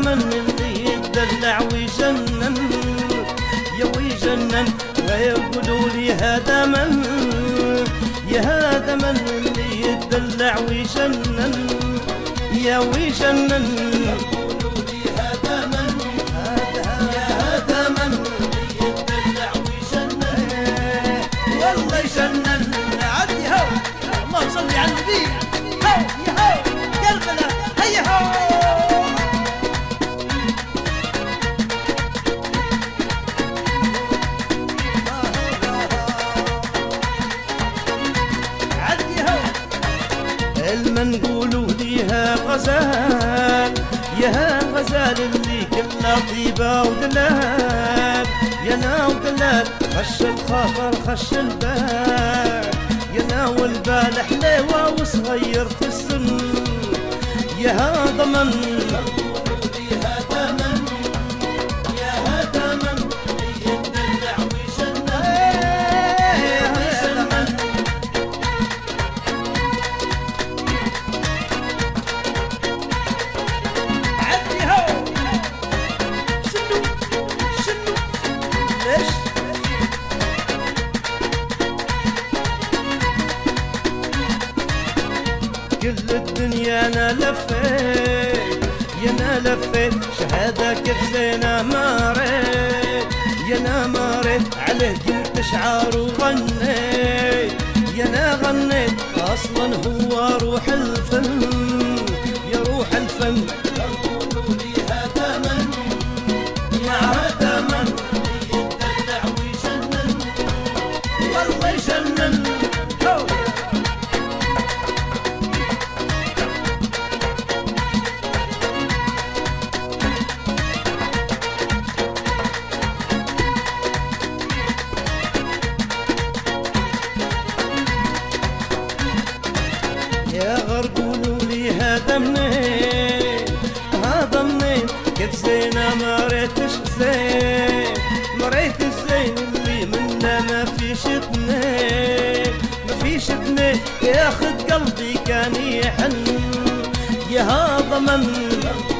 ضمن اللي يدلع ويجنن يا ويجنن، ويقولوا لي هذا من، يا هذا من اللي يدلع ويجنن يا ويجنن. يقولوا لي هذا من، يا هذا من اللي يدلع ويجنن والله يجنن. عدي هو اللهم صل على النبي. هو يا هو قلبنا هيا هو. المنقولوا ليها غزال، يا غزال اللي كلها طيبة ودلال، يا نا ودلال خش الخاطر خش البال، يا نا والبال حليوة وصغير في السن، يا هذا من منقولوا ليها دمن، يا هذا من اللي يدلع ويجنن. كل الدنيا انا لفيت، يا انا لفيت شهادة كيف زينة مريت، يا انا مريت عليه قلت شعار وغنيت، يا انا غنيت اصلا هو روح الفن، يا روح الفن. يقولوا لي هذا من، يا هذا من يدلع ويجنن والله يجنن. يا غر قولوا لي هذا منين، هذا منين كيف زينة مريتش زين، مريت الزين اللي منا ما فيش اثنين، ما فيش اثنين ياخد قلبي كان يحن، يا هذا من